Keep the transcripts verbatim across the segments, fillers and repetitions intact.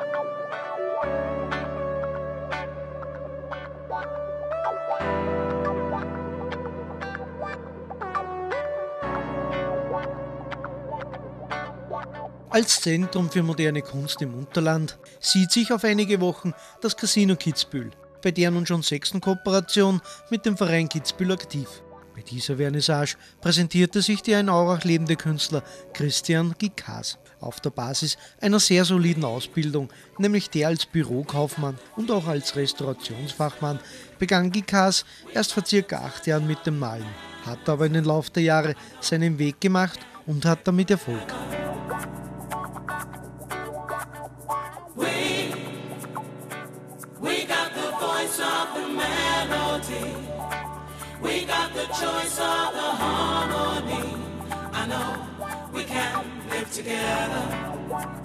Als Zentrum für moderne Kunst im Unterland sieht sich auf einige Wochen das Casino Kitzbühel, bei der nun schon sechsten Kooperation mit dem Verein Kitzbühel aktiv. Bei dieser Vernissage präsentierte sich der in Aurach lebende Künstler Christian Gikas auf der Basis einer sehr soliden Ausbildung, nämlich der als Bürokaufmann und auch als Restaurationsfachmann, begann Gikas erst vor circa acht Jahren mit dem Malen, hat aber in den Lauf der Jahre seinen Weg gemacht und hat damit Erfolg. We got the choice of the harmony. I know we can live together.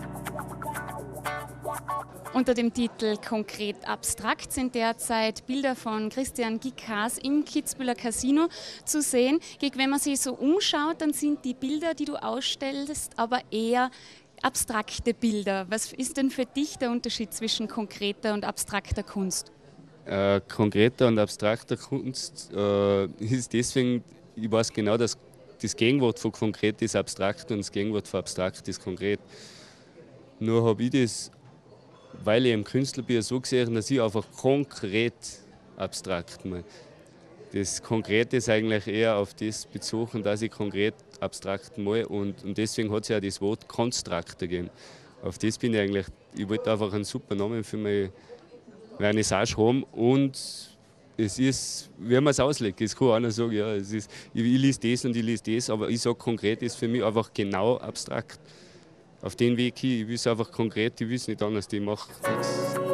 Unter dem Titel Konkret Abstrakt sind derzeit Bilder von Christian Gikas im Kitzbüheler Casino zu sehen. Wenn man sich so umschaut, dann sind die Bilder, die du ausstellst, aber eher abstrakte Bilder. Was ist denn für dich der Unterschied zwischen konkreter und abstrakter Kunst? Äh, konkreter und abstrakter Kunst äh, ist deswegen, ich weiß genau, dass das Gegenwort von konkret ist abstrakt und das Gegenwort von abstrakt ist konkret. Nur habe ich das, weil ich im Künstler bin, so gesehen, dass ich einfach konkret abstrakt meine. Das Konkrete ist eigentlich eher auf das bezogen, dass ich konkret abstrakt male und, und deswegen hat es ja das Wort Konstrakte gegeben. Auf das bin ich eigentlich, ich wollte einfach einen super Namen für meine Vernissage haben und es ist, wie man es auslegt, es kann einer sagen, ja, es ist, ich, ich lese das und ich lese das, aber ich sage konkret, ist für mich einfach genau abstrakt. Auf den Weg hin, ich will es einfach konkret, ich will es nicht anders, ich mache nichts.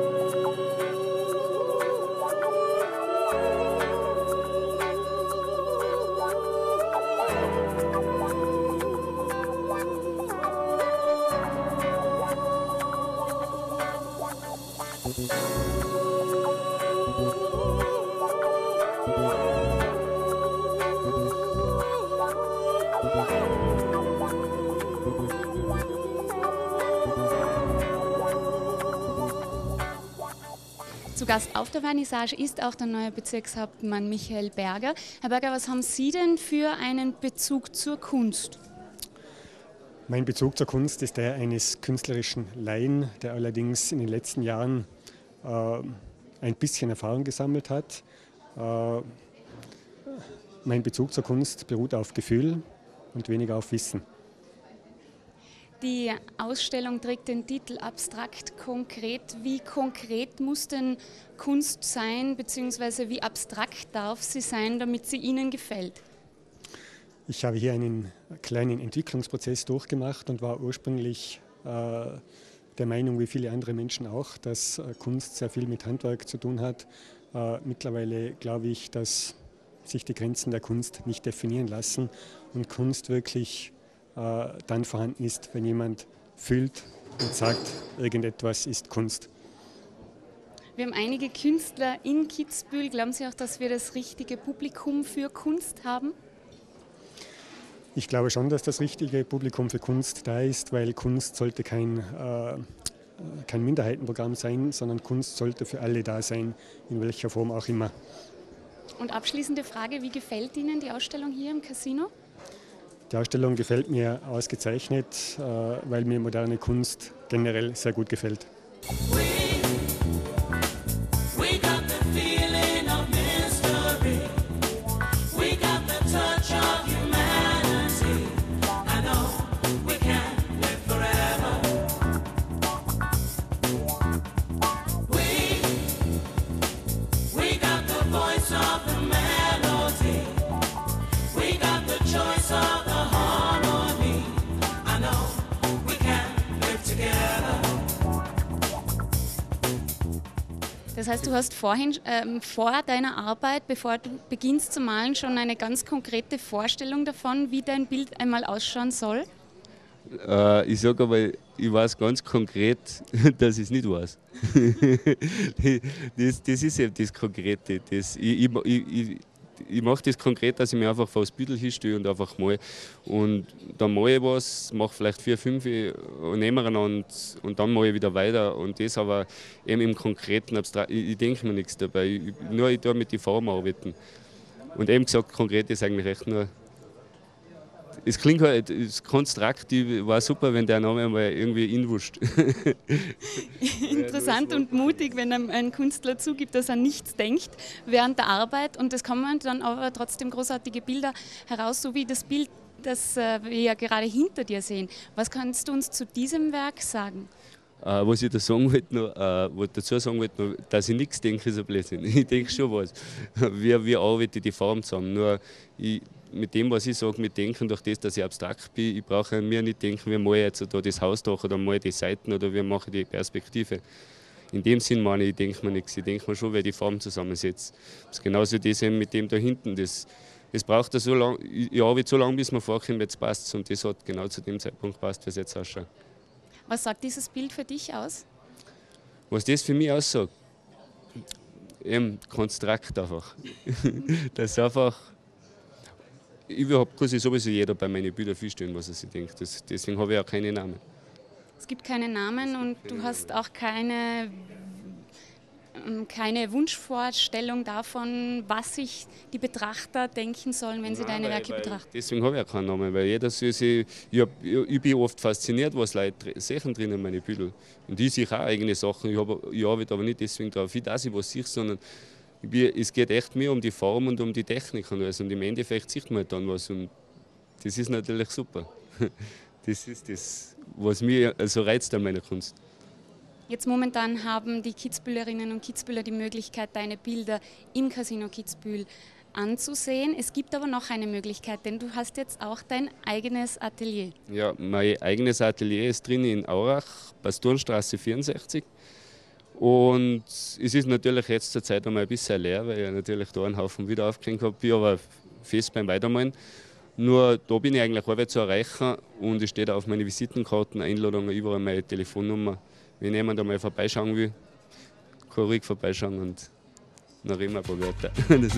Zu Gast auf der Vernissage ist auch der neue Bezirkshauptmann Michael Berger. Herr Berger, was haben Sie denn für einen Bezug zur Kunst? Mein Bezug zur Kunst ist der eines künstlerischen Laien, der allerdings in den letzten Jahren äh, ein bisschen Erfahrung gesammelt hat. Äh, mein Bezug zur Kunst beruht auf Gefühl und weniger auf Wissen. Die Ausstellung trägt den Titel Abstrakt konkret. Wie konkret muss denn Kunst sein, beziehungsweise wie abstrakt darf sie sein, damit sie Ihnen gefällt? Ich habe hier einen kleinen Entwicklungsprozess durchgemacht und war ursprünglich äh, der Meinung, wie viele andere Menschen auch, dass äh, Kunst sehr viel mit Handwerk zu tun hat. Äh, mittlerweile glaube ich, dass sich die Grenzen der Kunst nicht definieren lassen und Kunst wirklich äh, dann vorhanden ist, wenn jemand fühlt und sagt, irgendetwas ist Kunst. Wir haben einige Künstler in Kitzbühel. Glauben Sie auch, dass wir das richtige Publikum für Kunst haben? Ich glaube schon, dass das richtige Publikum für Kunst da ist, weil Kunst sollte kein, äh, kein Minderheitenprogramm sein, sondern Kunst sollte für alle da sein, in welcher Form auch immer. Und abschließende Frage, wie gefällt Ihnen die Ausstellung hier im Casino? Die Ausstellung gefällt mir ausgezeichnet, äh, weil mir moderne Kunst generell sehr gut gefällt. Das heißt, du hast vorhin ähm, vor deiner Arbeit, bevor du beginnst zu malen, schon eine ganz konkrete Vorstellung davon, wie dein Bild einmal ausschauen soll? Äh, ich sage aber, ich weiß ganz konkret, dass ich es nicht weiß. das, das ist eben das Konkrete. Das, ich, ich, ich, ich mache das konkret, dass ich mir einfach vor das Büdel hinstelle und einfach mal. Und dann mache ich was, mache vielleicht vier, fünf nebeneinander und, und dann mache ich wieder weiter. Und das aber eben im konkreten Abstrakt. Ich, ich denke mir nichts dabei. Ich, nur ich tue mit den Farben arbeiten. Und eben gesagt, konkret ist eigentlich echt nur. Es klingt halt, das Konstruktiv war super, wenn der Name mal irgendwie inwuscht. Interessant und mutig, wenn einem ein Künstler zugibt, dass er nichts denkt während der Arbeit. Und das kommen dann aber trotzdem großartige Bilder heraus, so wie das Bild, das wir ja gerade hinter dir sehen. Was kannst du uns zu diesem Werk sagen? Uh, was ich da sagen wollte, noch, uh, was dazu sagen wollte, noch, dass ich nichts denke, ist ein Blödsinn. Ich denke schon was. Wie, wie arbeite ich die Farben zusammen? Nur ich, mit dem, was ich sage, mit Denken, durch das, dass ich abstrakt bin, ich brauche mir nicht denken, wie mache ich jetzt da das Hausdach oder mache ich die Seiten oder wie mache ich die Perspektive. In dem Sinn meine ich, ich denke mir nichts. Ich denke mir schon, wer die Farben zusammensetzt. Das ist genauso das eben mit dem da hinten. Das, das braucht so lange, ich arbeite so lange, bis man vorkommt, jetzt passt es. Und das hat genau zu dem Zeitpunkt passt, wie es jetzt ausschaut. Was sagt dieses Bild für dich aus? Was das für mich aussagt? Eben Konstrukt einfach. Das ist einfach. Überhaupt kann sich sowieso jeder bei meinen Bildern vorstellen, was er sich denkt. Das, deswegen habe ich auch keine Namen. Es gibt keine Namen und du hast auch keine, keine Wunschvorstellung davon, was sich die Betrachter denken sollen, wenn sie Nein, deine weil, Werke weil betrachten. Deswegen habe ich auch keinen Namen, weil jeder soll sich, ich, hab, ich bin oft fasziniert, was Leute sehen drin in meine Bilder. Und ich sehe auch eigene Sachen, ich, hab, ich arbeite aber nicht deswegen darauf, dass ich was sehe, sondern ich bin, es geht echt mehr um die Form und um die Technik und alles. Und im Endeffekt sieht man halt dann was und das ist natürlich super. Das ist das, was mich also reizt an meiner Kunst. Jetzt momentan haben die Kitzbühlerinnen und Kitzbühler die Möglichkeit, deine Bilder im Casino Kitzbühel anzusehen. Es gibt aber noch eine Möglichkeit, denn du hast jetzt auch dein eigenes Atelier. Ja, mein eigenes Atelier ist drin in Aurach, Pastorenstraße vierundsechzig. Und es ist natürlich jetzt zur Zeit einmal ein bisschen leer, weil ich natürlich da einen Haufen wieder aufgehängt habe, bin aber fest beim Weitermalen. Nur da bin ich eigentlich auch zu erreichen und es steht auf meine Visitenkarten, Einladungen, überall meine Telefonnummer. Wenn jemand einmal vorbeischauen will, kann ruhig vorbeischauen und dann reden wir ein paar Wörter.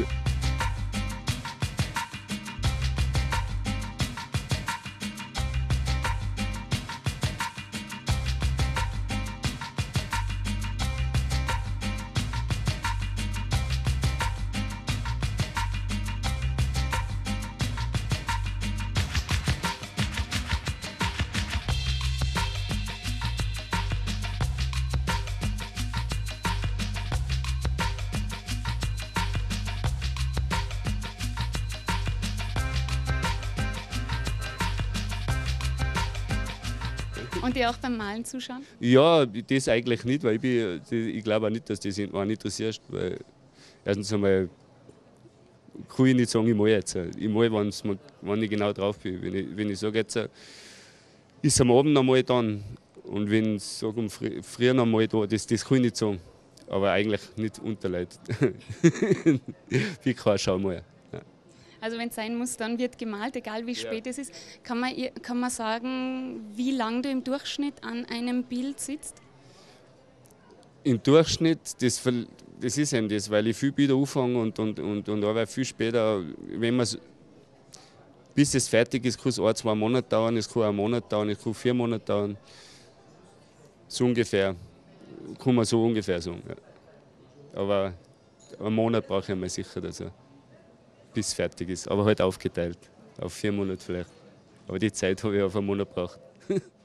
Und dir auch beim Malen zuschauen? Ja, das eigentlich nicht, weil ich, bin, ich glaube auch nicht, dass das einen interessiert. Weil erstens einmal kann ich nicht sagen, ich male jetzt. Ich male, wenn ich genau drauf bin. Wenn ich, wenn ich sage, jetzt ist es am Abend, dann male ich dann. Und wenn ich sage, um früh, früher noch mal da, das, das kann ich nicht sagen. Aber eigentlich nicht unter Leuten. Wie kann ich mal. Ja. Also wenn es sein muss, dann wird gemalt, egal wie spät ja. es ist. Kann man, kann man sagen, wie lange du im Durchschnitt an einem Bild sitzt? Im Durchschnitt, das, das ist eben das, weil ich viel Bilder anfange und, und, und, und arbeite viel später. Wenn man bis es fertig ist, kann es ein, zwei Monate dauern, es kann einen Monat dauern, es kann vier Monate dauern. So ungefähr, kann man so ungefähr sagen. Ja. Aber einen Monat brauche ich mal sicher dazu, bis es fertig ist. Aber halt aufgeteilt, auf vier Monate vielleicht. Aber die Zeit habe ich auf einen Monat gebraucht.